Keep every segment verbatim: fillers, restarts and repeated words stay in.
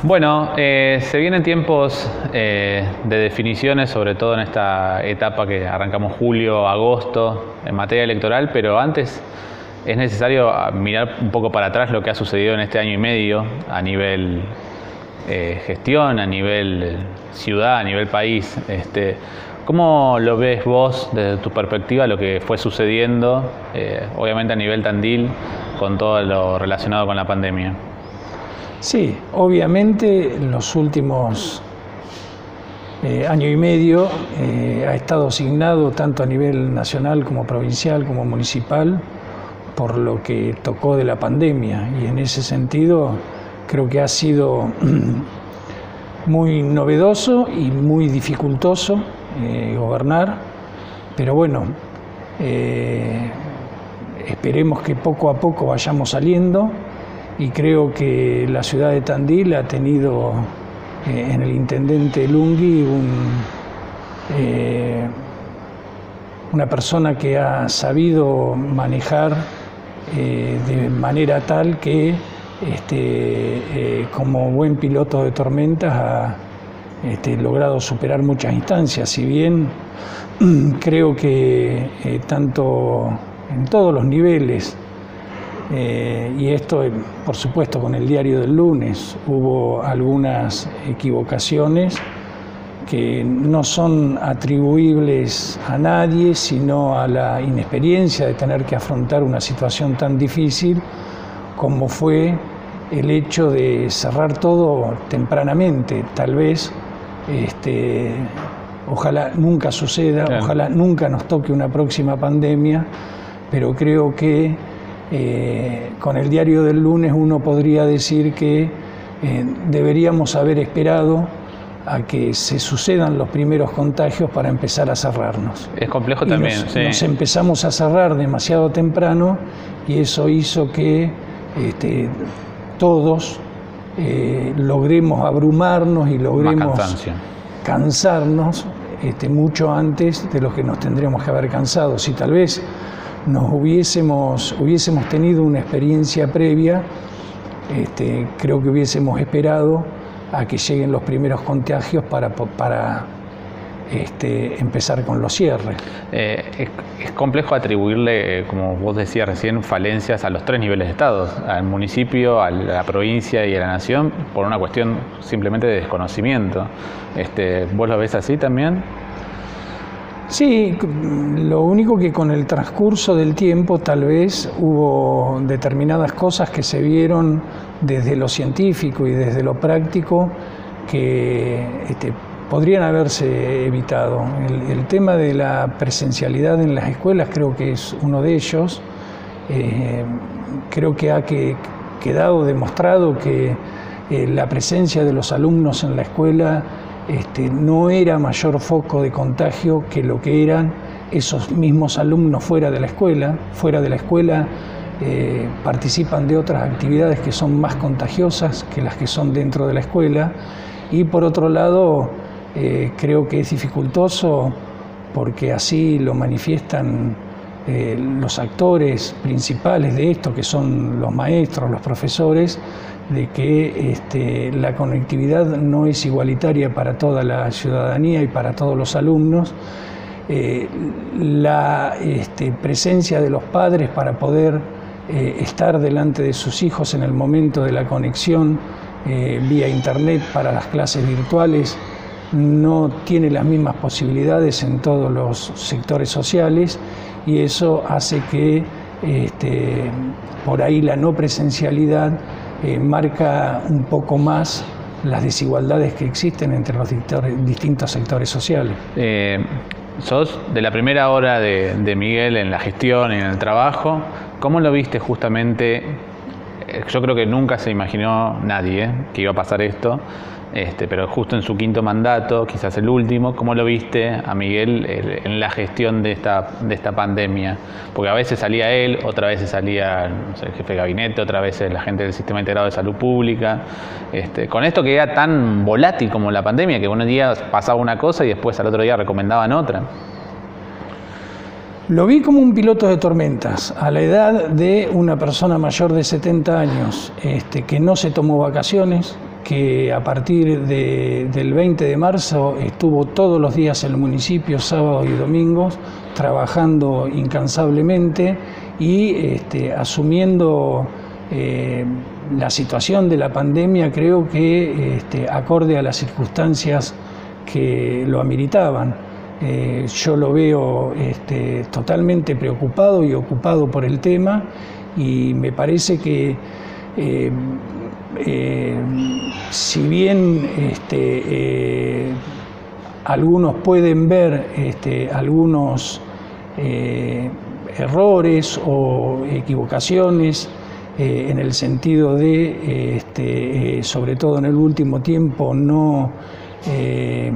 Bueno, eh, se vienen tiempos eh, de definiciones, sobre todo en esta etapa que arrancamos julio, agosto, en materia electoral, pero antes es necesario mirar un poco para atrás lo que ha sucedido en este año y medio a nivel eh, gestión, a nivel ciudad, a nivel país. Este, ¿Cómo lo ves vos desde tu perspectiva lo que fue sucediendo, eh, obviamente a nivel Tandil, con todo lo relacionado con la pandemia? Sí, obviamente en los últimos eh, año y medio eh, ha estado asignado tanto a nivel nacional como provincial como municipal por lo que tocó de la pandemia, y en ese sentido creo que ha sido muy novedoso y muy dificultoso eh, gobernar, pero bueno, eh, esperemos que poco a poco vayamos saliendo. Y creo que la ciudad de Tandil ha tenido eh, en el intendente Lungui un, eh, una persona que ha sabido manejar eh, de manera tal que este, eh, como buen piloto de tormentas ha este, logrado superar muchas instancias. Si bien creo que eh, tanto en todos los niveles, Eh, y esto, por supuesto, con el diario del lunes, hubo algunas equivocaciones que no son atribuibles a nadie, sino a la inexperiencia de tener que afrontar una situación tan difícil como fue el hecho de cerrar todo tempranamente. Tal vez, este, ojalá nunca suceda, claro. Ojalá nunca nos toque una próxima pandemia, pero creo que Eh, con el diario del lunes uno podría decir que eh, deberíamos haber esperado a que se sucedan los primeros contagios para empezar a cerrarnos. Es complejo y también. Nos, sí. nos empezamos a cerrar demasiado temprano y eso hizo que este, todos eh, logremos abrumarnos y logremos cansarnos este, mucho antes de lo que nos tendríamos que haber cansado. Si tal vez nos hubiésemos, hubiésemos tenido una experiencia previa, este, creo que hubiésemos esperado a que lleguen los primeros contagios para, para este, empezar con los cierres. Eh, es, es complejo atribuirle, como vos decías recién, falencias a los tres niveles de Estado, al municipio, a la provincia y a la nación, por una cuestión simplemente de desconocimiento. Este, ¿Vos lo ves así también? Sí, lo único que con el transcurso del tiempo tal vez hubo determinadas cosas que se vieron desde lo científico y desde lo práctico que este, podrían haberse evitado. El, el tema de la presencialidad en las escuelas creo que es uno de ellos. Eh, creo que ha que, quedado demostrado que eh, la presencia de los alumnos en la escuela Este, no era mayor foco de contagio que lo que eran esos mismos alumnos fuera de la escuela. Fuera de la escuela eh, participan de otras actividades que son más contagiosas que las que son dentro de la escuela. Y por otro lado, eh, creo que es dificultoso porque así lo manifiestan eh, los actores principales de esto, que son los maestros, los profesores, de que este, la conectividad no es igualitaria para toda la ciudadanía y para todos los alumnos. Eh, la este, presencia de los padres para poder eh, estar delante de sus hijos en el momento de la conexión eh, vía internet para las clases virtuales no tiene las mismas posibilidades en todos los sectores sociales, y eso hace que este, por ahí la no presencialidad Eh, marca un poco más las desigualdades que existen entre los distintos sectores sociales. Eh, sos de la primera hora de, de Miguel en la gestión y en el trabajo. ¿Cómo lo viste justamente? Yo creo que nunca se imaginó nadie ¿eh? que iba a pasar esto, este, pero justo en su quinto mandato, quizás el último. ¿Cómo lo viste a Miguel en la gestión de esta, de esta pandemia? Porque a veces salía él, otra vez salía no sé, el jefe de gabinete, otra vez la gente del Sistema Integrado de Salud Pública. Este, con esto que era tan volátil como la pandemia, que unos días pasaba una cosa y después al otro día recomendaban otra. Lo vi como un piloto de tormentas, a la edad de una persona mayor de setenta años, este, que no se tomó vacaciones, que a partir de, del veinte de marzo estuvo todos los días en el municipio, sábados y domingos, trabajando incansablemente y este, asumiendo eh, la situación de la pandemia, creo que este, acorde a las circunstancias que lo ameritaban. Eh, yo lo veo este, totalmente preocupado y ocupado por el tema, y me parece que eh, eh, si bien este, eh, algunos pueden ver este, algunos eh, errores o equivocaciones eh, en el sentido de, este, eh, sobre todo en el último tiempo, no eh,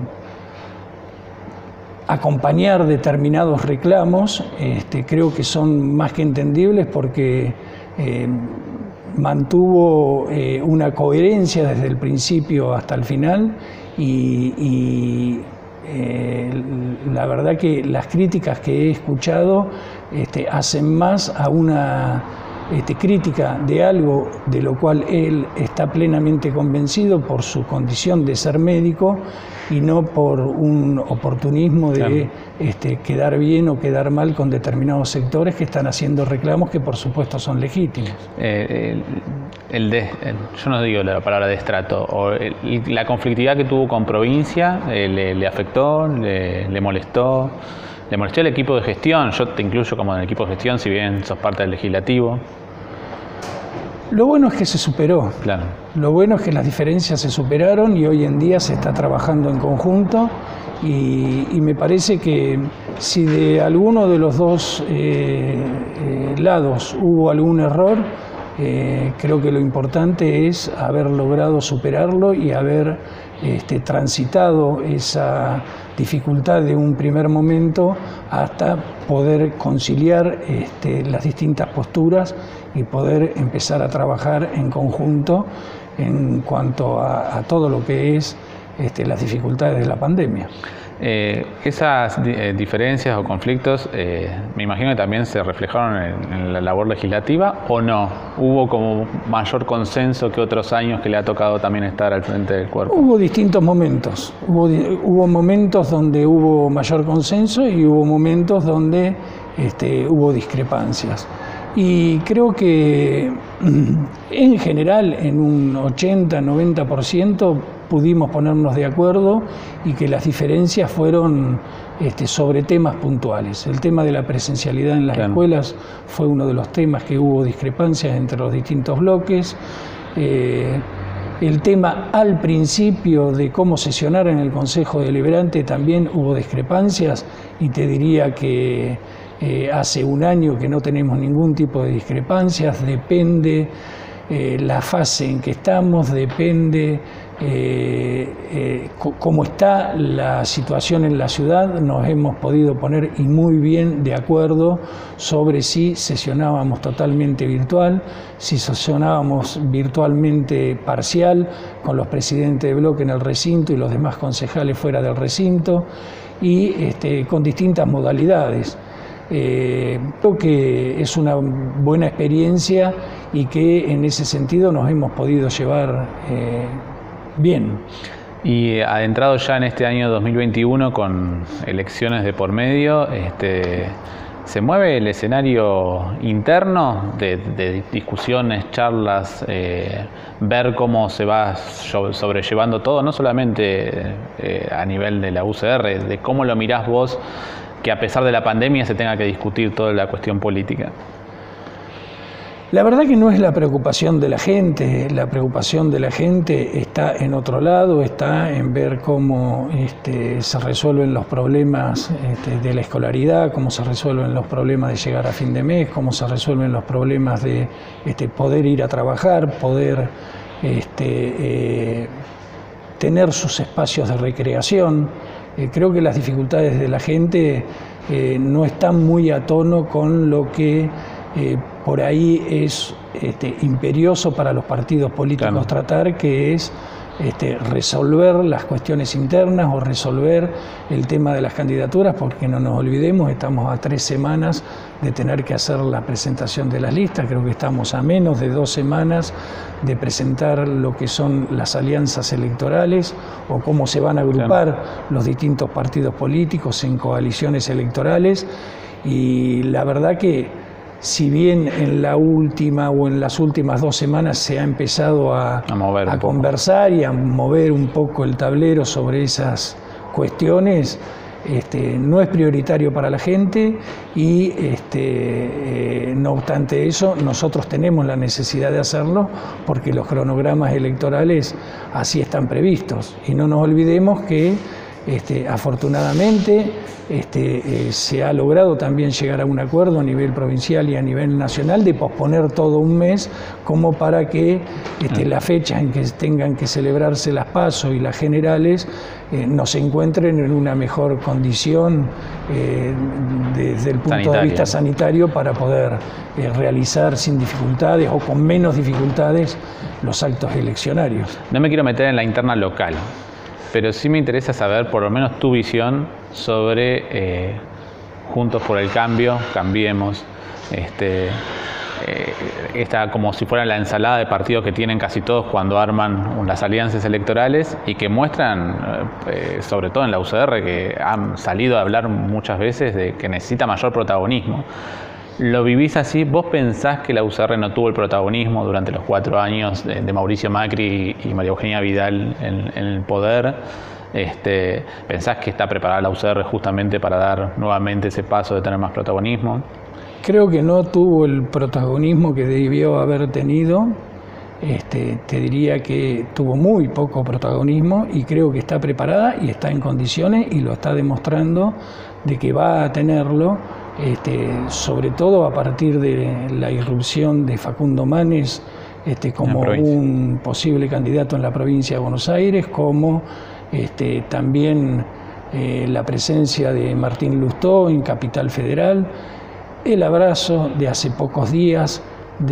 acompañar determinados reclamos, este, creo que son más que entendibles porque eh, mantuvo eh, una coherencia desde el principio hasta el final y, y eh, la verdad que las críticas que he escuchado este, hacen más a una este, crítica de algo de lo cual él está plenamente convencido por su condición de ser médico y no por un oportunismo de claro. este, quedar bien o quedar mal con determinados sectores que están haciendo reclamos que por supuesto son legítimos. Eh, el, el de, el, yo no digo la palabra destrato, o el, la conflictividad que tuvo con provincia, eh, le, le afectó, le, le molestó, le molestó el equipo de gestión. Yo te incluyo como en el equipo de gestión, si bien sos parte del legislativo. Lo bueno es que se superó. Claro. Lo bueno es que las diferencias se superaron y hoy en día se está trabajando en conjunto y, y me parece que si de alguno de los dos eh, eh, lados hubo algún error, eh, creo que lo importante es haber logrado superarlo y haber este, transitado esa dificultad de un primer momento hasta poder conciliar este, las distintas posturas y poder empezar a trabajar en conjunto en cuanto a, a todo lo que es este, las dificultades de la pandemia. Eh, esas eh, diferencias o conflictos, eh, me imagino que también se reflejaron en, en la labor legislativa, ¿o no? ¿Hubo como mayor consenso que otros años que le ha tocado también estar al frente del cuerpo? Hubo distintos momentos. Hubo, hubo momentos donde hubo mayor consenso y hubo momentos donde este, hubo discrepancias. Y creo que en general en un ochenta noventa por ciento pudimos ponernos de acuerdo y que las diferencias fueron este, sobre temas puntuales. El tema de la presencialidad en las claro. escuelas fue uno de los temas que hubo discrepancias entre los distintos bloques. Eh, el tema al principio de cómo sesionar en el Consejo Deliberante también hubo discrepancias y te diría que Eh, hace un año que no tenemos ningún tipo de discrepancias, depende eh, la fase en que estamos, depende eh, eh, cómo está la situación en la ciudad, nos hemos podido poner y muy bien de acuerdo sobre si sesionábamos totalmente virtual, si sesionábamos virtualmente parcial, con los presidentes de bloque en el recinto y los demás concejales fuera del recinto, y este, con distintas modalidades. Eh, creo que es una buena experiencia y que en ese sentido nos hemos podido llevar eh, bien. Y adentrado ya en este año dos mil veintiuno con elecciones de por medio, este, ¿se mueve el escenario interno de, de discusiones, charlas, eh, ver cómo se va sobrellevando todo, no solamente eh, a nivel de la U C R, de cómo lo mirás vos, que a pesar de la pandemia se tenga que discutir toda la cuestión política? La verdad que no es la preocupación de la gente, la preocupación de la gente está en otro lado, está en ver cómo este, se resuelven los problemas este, de la escolaridad, cómo se resuelven los problemas de llegar a fin de mes, cómo se resuelven los problemas de este, poder ir a trabajar, poder este, eh, tener sus espacios de recreación. Eh, creo que las dificultades de la gente eh, no están muy a tono con lo que eh, por ahí es este, imperioso para los partidos políticos claro. tratar, que es este, resolver las cuestiones internas o resolver el tema de las candidaturas, porque no nos olvidemos, estamos a tres semanas de tener que hacer la presentación de las listas. Creo que estamos a menos de dos semanas de presentar lo que son las alianzas electorales o cómo se van a agrupar claro. los distintos partidos políticos en coaliciones electorales. Y la verdad que si bien en la última o en las últimas dos semanas se ha empezado a, a, mover a conversar y a mover un poco el tablero sobre esas cuestiones, este, no es prioritario para la gente y este, eh, no obstante eso nosotros tenemos la necesidad de hacerlo porque los cronogramas electorales así están previstos. Y no nos olvidemos que Este, afortunadamente este, eh, se ha logrado también llegar a un acuerdo a nivel provincial y a nivel nacional de posponer todo un mes como para que este, las fechas en que tengan que celebrarse las PASO y las generales eh, nos encuentren en una mejor condición eh, desde el punto Sanitaria. de vista sanitario para poder eh, realizar sin dificultades o con menos dificultades los actos eleccionarios. No me quiero meter en la interna local, pero sí me interesa saber por lo menos tu visión sobre eh, Juntos por el Cambio, Cambiemos, este, eh, esta como si fuera la ensalada de partidos que tienen casi todos cuando arman las alianzas electorales y que muestran, eh, sobre todo en la U C R, que han salido a hablar muchas veces de que necesita mayor protagonismo. ¿Lo vivís así? ¿Vos pensás que la U C R no tuvo el protagonismo durante los cuatro años de, de Mauricio Macri y María Eugenia Vidal en, en el poder? Este, ¿Pensás que está preparada la U C R justamente para dar nuevamente ese paso de tener más protagonismo? Creo que no tuvo el protagonismo que debió haber tenido. Este, te diría que tuvo muy poco protagonismo y creo que está preparada y está en condiciones y lo está demostrando de que va a tenerlo. Este, sobre todo a partir de la irrupción de Facundo Manes este, como un posible candidato en la provincia de Buenos Aires, como este, también eh, la presencia de Martín Lustó en Capital Federal, el abrazo de hace pocos días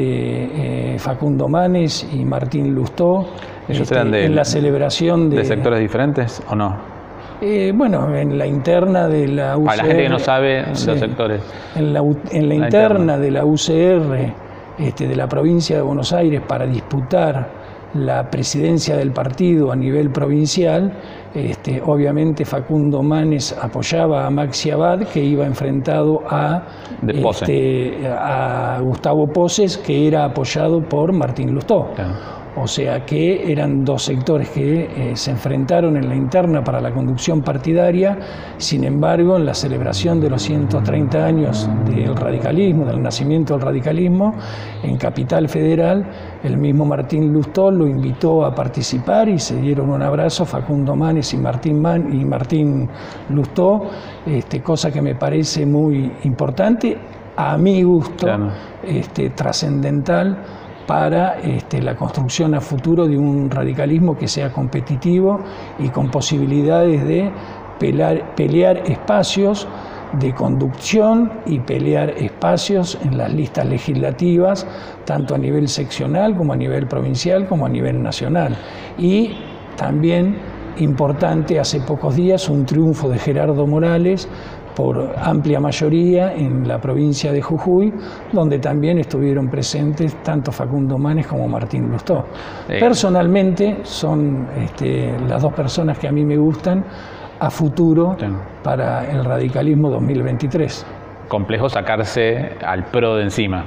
de eh, Facundo Manes y Martín Lustó este, eran de, en la celebración de... ¿De sectores diferentes o no? Eh, bueno, en la interna de la U C R... Para la gente que no sabe sí, los sectores. En la, en la, la interna, interna de la U C R este, de la provincia de Buenos Aires para disputar la presidencia del partido a nivel provincial, este, obviamente Facundo Manes apoyaba a Maxi Abad, que iba enfrentado a, este, a Gustavo Poses, que era apoyado por Martín Lustó. Claro. O sea que eran dos sectores que eh, se enfrentaron en la interna para la conducción partidaria. Sin embargo, en la celebración de los ciento treinta años del radicalismo, del nacimiento del radicalismo, en Capital Federal, el mismo Martín Lustó lo invitó a participar y se dieron un abrazo Facundo Manes y Martín, Man, y Martín Lustó, este, cosa que me parece muy importante, a mi gusto, claro. este, trascendental, para este, la construcción a futuro de un radicalismo que sea competitivo y con posibilidades de pelear, pelear espacios de conducción y pelear espacios en las listas legislativas, tanto a nivel seccional como a nivel provincial como a nivel nacional. Y también, importante, hace pocos días un triunfo de Gerardo Morales por amplia mayoría en la provincia de Jujuy, donde también estuvieron presentes tanto Facundo Manes como Martín Lustó. Sí. Personalmente son este, las dos personas que a mí me gustan a futuro sí. para el radicalismo dos mil veintitrés. Complejo sacarse al P R O de encima.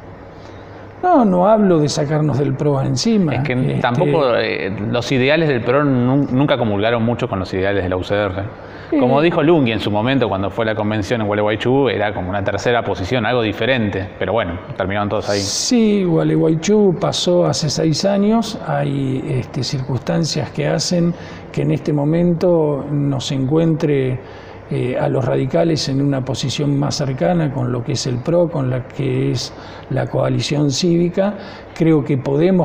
No, no hablo de sacarnos del P R O encima. Es que este... tampoco eh, los ideales del P R O nunca comulgaron mucho con los ideales de la U C R. Como dijo Lunghi en su momento cuando fue a la convención en Gualeguaychú, era como una tercera posición, algo diferente, pero bueno, terminaron todos ahí. Sí, Gualeguaychú pasó hace seis años, hay este, circunstancias que hacen que en este momento nos encuentre eh, a los radicales en una posición más cercana con lo que es el P R O, con la que es la coalición cívica. Creo que podemos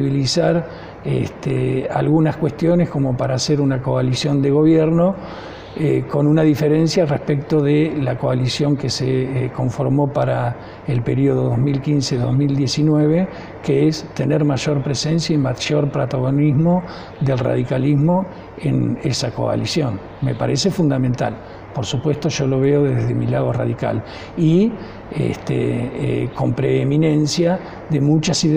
compatibilizar este, algunas cuestiones como para hacer una coalición de gobierno. eh, con una diferencia respecto de la coalición que se eh, conformó para el periodo dos mil quince a dos mil diecinueve, que es tener mayor presencia y mayor protagonismo del radicalismo en esa coalición. Me parece fundamental. Por supuesto, yo lo veo desde mi lado radical y este, eh, con preeminencia de muchas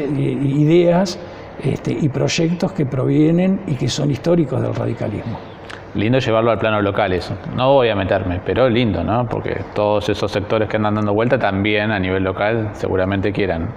ideas este, y proyectos que provienen y que son históricos del radicalismo. Lindo llevarlo al plano local eso. No voy a meterme, pero lindo, ¿no? Porque todos esos sectores que andan dando vuelta también a nivel local seguramente quieran.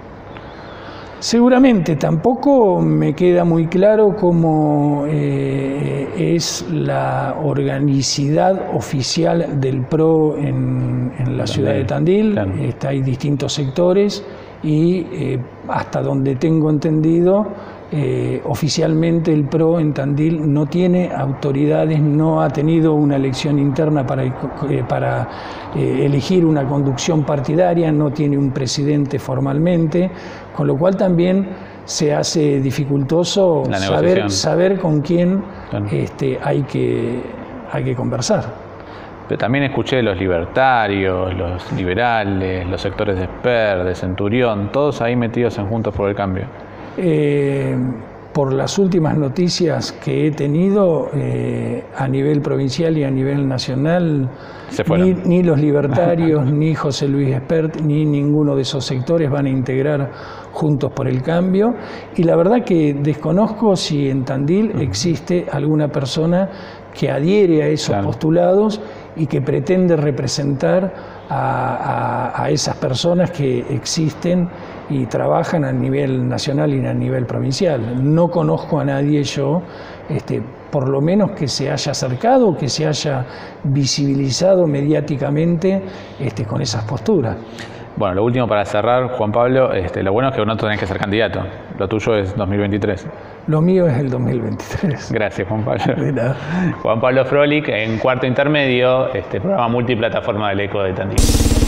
Seguramente, tampoco me queda muy claro cómo eh, es la organicidad oficial del P R O en, en la ciudad de Tandil. Claro. Está, hay distintos sectores y eh, hasta donde tengo entendido, eh, oficialmente el P R O en Tandil no tiene autoridades, no ha tenido una elección interna para, eh, para eh, elegir una conducción partidaria, no tiene un presidente formalmente, con lo cual también se hace dificultoso saber, saber con quién claro. este, hay, que, hay que conversar. Pero también escuché los libertarios, los liberales, los sectores de Esper, de Centurión, todos ahí metidos en Juntos por el Cambio. Eh, por las últimas noticias que he tenido eh, a nivel provincial y a nivel nacional, ni, ni los libertarios, ni José Luis Espert, ni ninguno de esos sectores van a integrar Juntos por el Cambio. Y la verdad que desconozco si en Tandil existe alguna persona que adhiere a esos claro. postulados y que pretende representar a, a, a esas personas que existen y trabajan a nivel nacional y a nivel provincial. No conozco a nadie yo, este, por lo menos que se haya acercado, que se haya visibilizado mediáticamente este, con esas posturas. Bueno, lo último para cerrar, Juan Pablo, este, lo bueno es que no tenés que ser candidato, lo tuyo es dos mil veintitrés. Lo mío es el dos mil veintitrés. Gracias, Juan Pablo. De nada. Juan Pablo Froelich, en Cuarto Intermedio, este programa multiplataforma del Eco de Tandil.